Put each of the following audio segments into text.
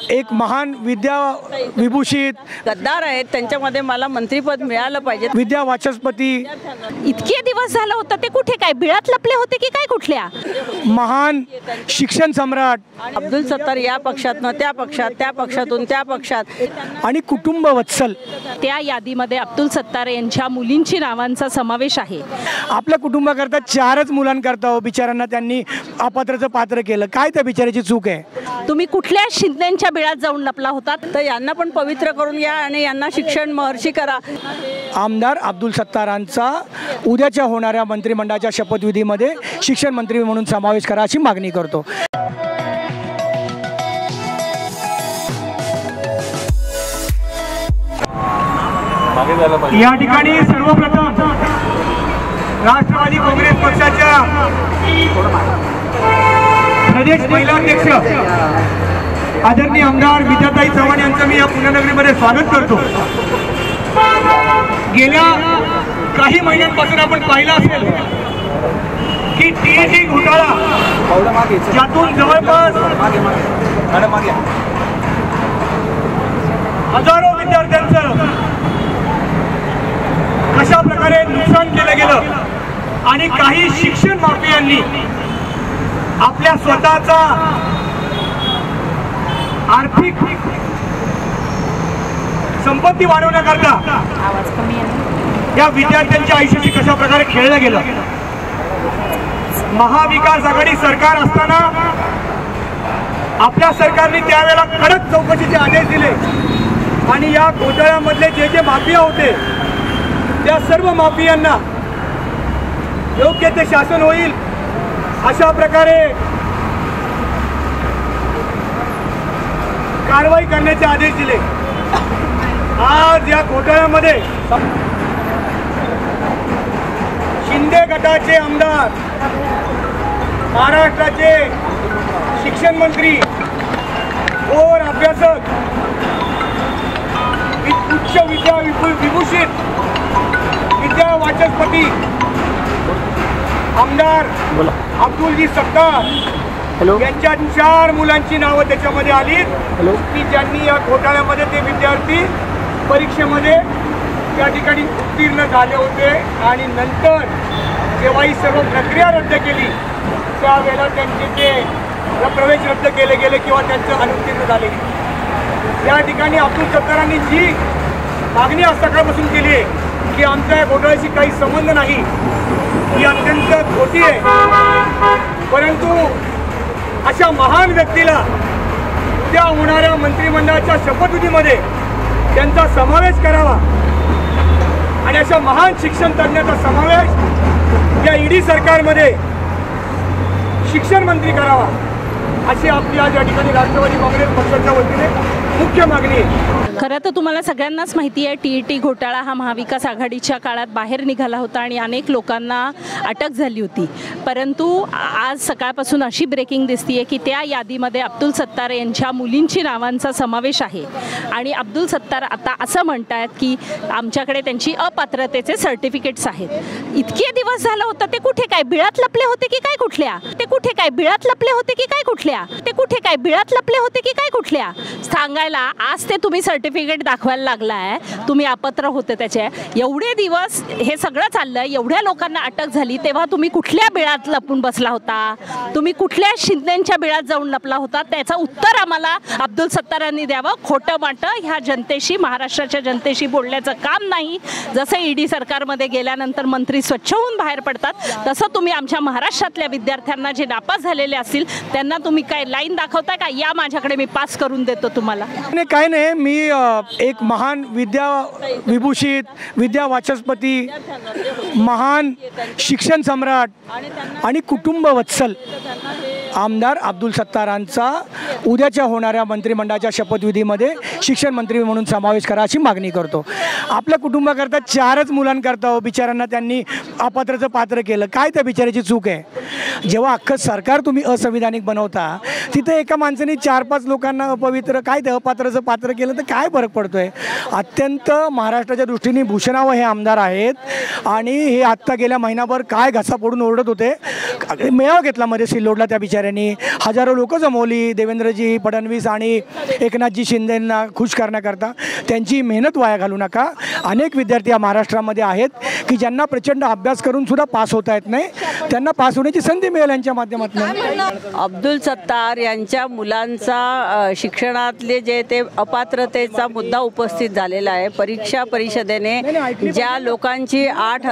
एक महान विद्या विभूषित गद्दार आहेत, त्यांच्यामध्ये मला मंत्रिपद मिळालं पाहिजे। विद्या वाचस्पती इतके दिवस झालं होतं ते कुठे काय बिळात लपले होते की काय कुठल्या महान शिक्षण सम्राट अब्दुल सत्तार या पक्षातनं त्या पक्षात, त्या पक्षातून त्या पक्षात आणि कुटुंब वत्सल त्या यादीमध्ये अब्दुल सत्तार यांच्या मुलींची नावांचा समावेश आहे। आपल्या कुटुंबाकरता 4च मुलांकरता बिचारांना त्यांनी अपात्रचं पात्र केलं। काय त्या बिचाराची चूक आहे? तुम्ही कुठल्या शिंदेच्या बिळात जाऊन लपला होता? तर यांना पण पवित्र करून घ्या आणि यांना शिक्षण महर्षी करा। आमदार अब्दुल सत्तारांचा उद्याच्या होणाऱ्या मंत्रिमंडळाच्या शपथविधीमध्ये शिक्षण मंत्री म्हणून समावेश करा अशी मागणी करतो। या ठिकाणी सर्वप्रथम राष्ट्रवादी काँग्रेस पक्षाच्या प्रदेश महिला अध्यक्ष आदरणीय आमदार विद्याताई चव्हाण यांचं मी या पुण्यनगरीमध्ये स्वागत करतो। गेल्या काही महिन्यांपासून आपण पाहिलं असेल की टीईटी घोटाळा ज्यातून जवळपास हजारो विद्यार्थ्यांचं कशा प्रकारे नुकसान केलं गेलं आणि काही शिक्षण माफियांनी आपल्या स्वतःचा आर्थिक संपत्ती वाढवण्याकरता या विद्यार्थ्यांच्या आयुष्याशी कशा प्रकारे खेळलं गेलं। महाविकास आघाडी सरकार असताना आपल्या सरकारने त्यावेळेला कडक चौकशीचे आदेश दिले आणि या घोटाळ्यामधले जे जे माफिया होते त्या सर्व माफियांना योग्य ते शासन होईल अशा प्रकारे कारवाई करण्याचे आदेश दिले। आज या घोटाळ्यामध्ये शिंदे गटाचे आमदार, महाराष्ट्राचे शिक्षण मंत्री, थोर अभ्यासक, उच्च विद्या विभूषित, विद्या वाचस्पती आमदार अब्दुल सत्तार यांच्या 4 मुलांची नावं त्याच्यामध्ये आली की ज्यांनी या घोटाळ्यामध्ये ते विद्यार्थी परीक्षेमध्ये त्या ठिकाणी उत्तीर्ण झाले होते आणि नंतर जेव्हा ही सर्व प्रक्रिया रद्द केली त्यावेळेला त्यांचे ते प्रवेश रद्द केले गेले किंवा त्यांचं अनुत्तीर्ण झाले। या ठिकाणी अब्दुल सत्तारांनी जी मागणी आज सकाळपासून केली आहे की आमच्या या घोटाळ्याशी काही संबंध नाही, ही अत्यंत खोटी आहे। परंतु अशा महान व्यक्तीला उद्या होणाऱ्या मंत्रिमंडळाच्या शपथविधीमध्ये त्यांचा समावेश करावा आणि अशा महान शिक्षण तज्ञाचा समावेश या ईडी सरकारमध्ये शिक्षण मंत्री करावा अशी आपली आज या ठिकाणी राष्ट्रवादी काँग्रेस पक्षाच्या वतीने मुख्य मागणी आहे। खरं तर तुम्हाला सगळ्यांनाच माहिती आहे टीईटी घोटाळा हा महाविकास आघाडीच्या काळात बाहेर निघाला होता आणि अनेक लोकांना अटक झाली होती। परंतु आज सकाळपासून अशी ब्रेकिंग दिसतीये की त्या यादीमध्ये अब्दुल सत्तार यांच्या मुलींची नावांचा समावेश आहे आणि अब्दुल सत्तार आता असं म्हणतात की आमच्याकडे त्यांची अपात्रतेचे सर्टिफिकेट्स आहेत। इतके दिवस झालं होतं ते कुठे काय बिळात लपले होते की काय कुठल्या? ते कुठे काय बिळात लपले होते की काय कुठल्या? ते कुठे काय बिळात लपले होते की काय कुठल्या? सांगायला आज ते तुम्ही सर्टिफिकेट दाखवायला लागलाय, तुम्ही अपात्र होते त्याचे। एवढे दिवस हे सगळं चाललं, एवढ्या लोकांना अटक झाली, तेव्हा तुम्ही कुठल्या बिळात लपून बसला होता? तुम्ही कुठल्या शिंदेच्या बिळात जाऊन लपला होता? त्याचं उत्तर आम्हाला अब्दुल सत्तारांनी द्यावं। खोटं माटं ह्या जनतेशी, महाराष्ट्राच्या जनतेशी बोलण्याचं काम नाही। जसं ईडी सरकारमध्ये गेल्यानंतर मंत्री स्वच्छ होऊन बाहेर पडतात तसं तुम्ही आमच्या महाराष्ट्रातल्या विद्यार्थ्यांना जे नापास झालेले असतील त्यांना तुम्ही काय लाईन दाखवताय का? या माझ्याकडे, मी पास करून देतो तुम्हाला। काय नाही, मी एक महान विद्या विभूषित, विद्या वाचस्पती, महान शिक्षण सम्राट आणि कुटुंब वत्सल आमदार अब्दुल सत्तारांचा उद्याच्या होणाऱ्या मंत्रिमंडळाच्या शपथविधीमध्ये शिक्षण मंत्री म्हणून समावेश करा अशी मागणी करतो। आपल्या कुटुंबाकरता 4च मुलांकरता बिचारांना त्यांनी अपात्रचं पात्र केलं। काय त्या बिचाराची चूक आहे? जेव्हा अख्खं सरकार तुम्ही असंविधानिक बनवता तिथे एका माणसाने 4-5 लोकांना अपवित्र काय ते अपात्रचं पात्र केलं तर काय फरक पडतोय? अत्यंत महाराष्ट्राच्या दृष्टीने भूषणावह हे आमदार आहेत आणि हे आत्ता गेल्या महिनाभर काय घसा पडून ओरडत होते। मेळावा घेतला मध्ये सिल्लोडला त्या बिचाऱ्या कर्मचाऱ्यांनी हजारो लोक जमवली देवेंद्रजी फडणवीस आणि एकनाथजी शिंदेंना खुश करण्याकरता. त्यांची मेहनत वाया घालू नका. अनेक विद्यार्थी या महाराष्ट्रामध्ये आहेत की ज्यांना प्रचंड अभ्यास करून सुद्धा पास होता येत नाही. त्यांना पास होण्याची संधी मिळेल यांच्या माध्यमातून. अब्दुल सत्तार यांच्या मुलांचा शिक्षणातले जे ते अपात्रतेचा मुद्दा उपस्थित झालेला आहे. परीक्षा परिषदेने ज्या लोकांची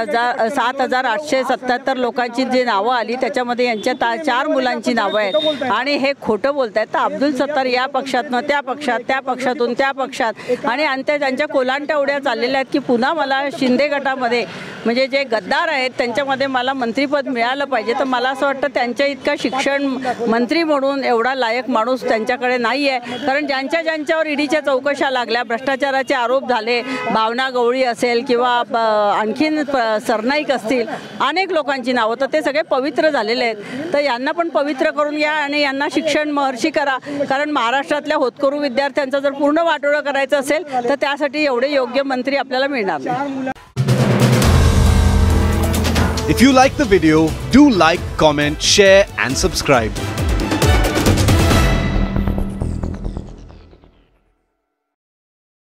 7,877 लोकांची जी नावं आली त्याच्यामध्ये यांच्या 4 मुलांची नावं आहेत आणि हे खोटं बोलत आहेत. तर अब्दुल सत्तार या पक्षातनं त्या पक्षात, त्या पक्षातून त्या पक्षात आणि त्यांच्या कोलांट्या उड्या चाललेल्या आहेत की पुन्हा मला शिंदे गटामध्ये म्हणजे जे गद्दार आहेत त्यांच्यामध्ये मला मंत्रिपद मिळालं पाहिजे. तर मला असं वाटतं त्यांच्या इतका शिक्षण मंत्री म्हणून एवढा लायक माणूस त्यांच्याकडे नाही आहे. कारण ज्यांच्यावर ईडीच्या चौकशा लागल्या, भ्रष्टाचाराचे आरोप झाले, भावना गवळी असेल किंवा आणखीन सरनाईक असतील, अनेक लोकांची नावं, तर ते सगळे पवित्र झालेले आहेत. तर यांना पण पवित्र करून घ्या आणि यांना शिक्षण महर्षी करा. कारण महाराष्ट्रातल्या होतकरू विद्यार्थ्यांचं जर पूर्ण वाटोळं करायचं असेल तर त्यासाठी एवढे योग्य मंत्री आपल्याला मिळणार नाही. If you like the video, do like, comment, share and subscribe.